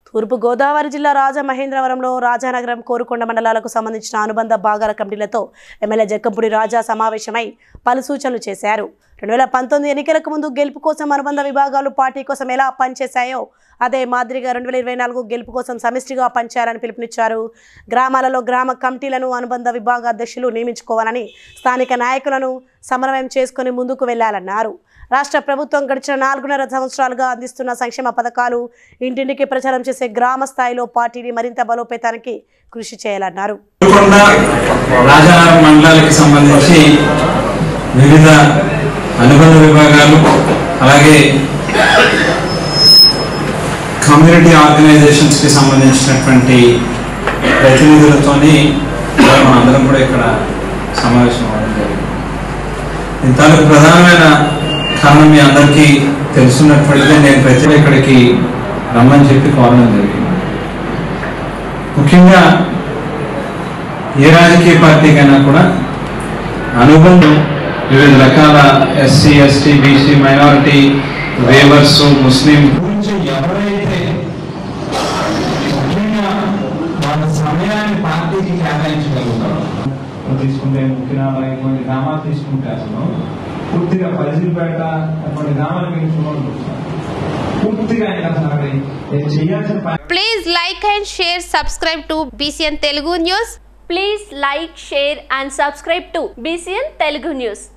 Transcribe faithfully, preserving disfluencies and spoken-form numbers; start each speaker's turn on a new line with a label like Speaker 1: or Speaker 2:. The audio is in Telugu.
Speaker 1: తూర్పు గోదావరి జిల్లా రాజమహేంద్రవరంలో రాజానగరం కోరుకొండ మండలాలకు సంబంధించిన అనుబంధ భాగాల కమిటీలతో ఎమ్మెల్యే జక్కంపూడి రాజా సమావేశమై పలు సూచనలు చేశారు. రెండు వేల పంతొమ్మిది ఎన్నికలకు ముందు గెలుపు కోసం అనుబంధ విభాగాలు పార్టీ కోసం ఎలా పనిచేశాయో అదే మాదిరిగా రెండు వేల ఇరవై నాలుగు గెలుపు కోసం సమిష్టిగా పనిచేయాలని పిలుపునిచ్చారు. గ్రామాలలో గ్రామ కమిటీలను అనుబంధ విభాగ అధ్యక్షులు నియమించుకోవాలని, స్థానిక నాయకులను సమన్వయం చేసుకుని ముందుకు వెళ్లాలన్నారు. రాష్ట్ర ప్రభుత్వం గడిచిన నాలుగున్నర సంవత్సరాలుగా అందిస్తున్న సంక్షేమ పథకాలు ఇంటింటికి ప్రచారం చేసే గ్రామ స్థాయిలో పార్టీని మరింత బలోపేతానికి కృషి చేయాలన్నారు.
Speaker 2: రాజానగరం మండలానికి సంబంధించి వివిధ అనుబంధ విభాగాలు అలాగే కమ్యూనిటీ ఆర్గనైజేషన్స్ కి సంబంధించినటువంటి ప్రతినిధులతోని మనందరం కూడా ఇక్కడ సమావేశం అవ్వడం జరిగింది. ఇంతకు ప్రధానమైన కారణం మీ అందరికీ తెలుసున్నట్లయితే నేను ప్రతి ఇక్కడికి రమ్మని చెప్పి కోరడం జరిగింది. ముఖ్యంగా ఏ రాజకీయ పార్టీకైనా కూడా అనుబంధం వివిధ రకాల SC ST BC minority waivers ముస్లిం గురించి ఎవరైతే ముఖ్యంగా వాళ్ళ సమయాన్ని పార్టీకి కేటాయించగలుగుతారో తీసుకుంటే ముఖ్యంగా కొన్ని గ్రామాలు తీసుకుంటే అసలు పూర్తిగా పరిధిపేట కొన్ని గ్రామాలు పెంచుకోవాలి. పూర్తిగా చేయాల్సిన
Speaker 3: please like and share subscribe to BCN Telugu news.
Speaker 4: Please like, share and subscribe to B C N Telugu News.